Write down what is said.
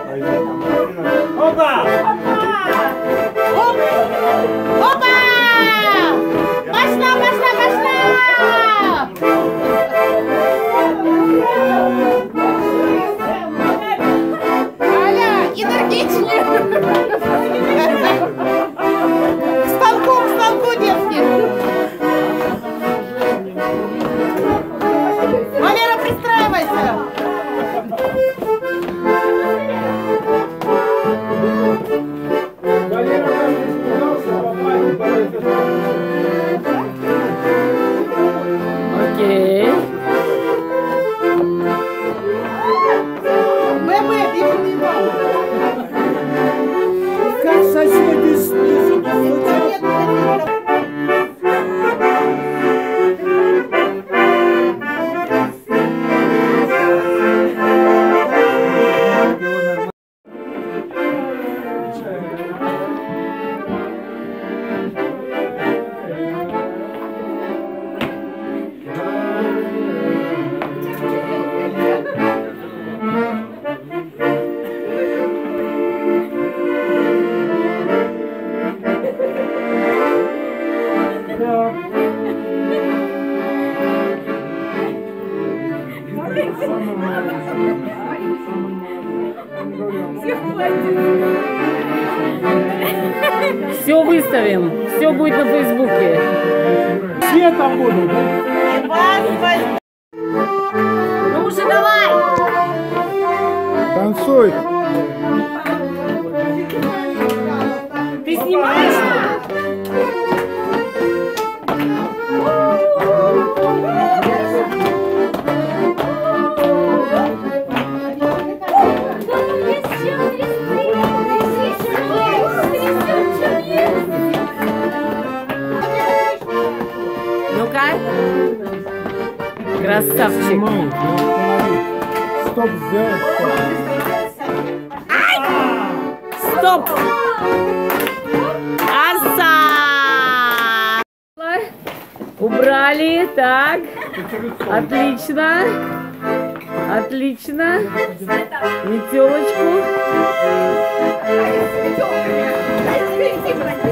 Опа! Опа! Пошла, пошла, пошла! Аля, энергичнее! К станку, детки! Валера, пристраивайся! Окей. Как соседи снизу не Все выставим, все будет на Фейсбуке. все там будут. Ну уже давай! Танцуй. Ты снимаешь? Ну-ка. Красавчик. Стоп, сделай. Стоп! Аса! Убрали, так. Отлично. Отлично. Метелочку.